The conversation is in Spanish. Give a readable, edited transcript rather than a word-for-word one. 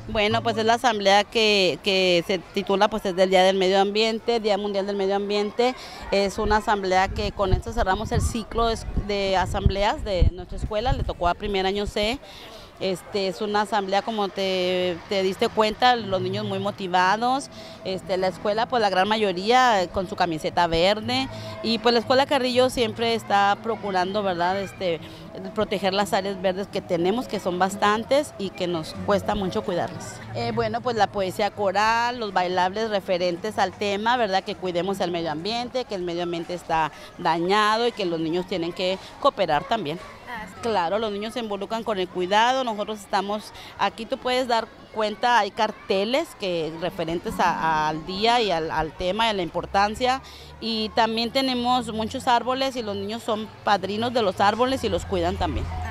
Bueno, pues es la asamblea que se titula pues es del Día del Medio Ambiente, Día Mundial del Medio Ambiente. Es una asamblea que con esto cerramos el ciclo de asambleas de nuestra escuela, le tocó a primer año C. Es una asamblea, como te diste cuenta, los niños muy motivados, la escuela pues la gran mayoría con su camiseta verde, y pues la escuela Carrillo siempre está procurando, ¿verdad?, proteger las áreas verdes que tenemos, que son bastantes y que nos cuesta mucho cuidarlas. Bueno, pues la poesía coral, los bailables referentes al tema, ¿verdad?, que cuidemos el medio ambiente, que el medio ambiente está dañado y que los niños tienen que cooperar también. Claro, los niños se involucran con el cuidado, nosotros estamos aquí, tú puedes dar cuenta, hay carteles que referentes al día y al tema y a la importancia, y también tenemos muchos árboles y los niños son padrinos de los árboles y los cuidan también.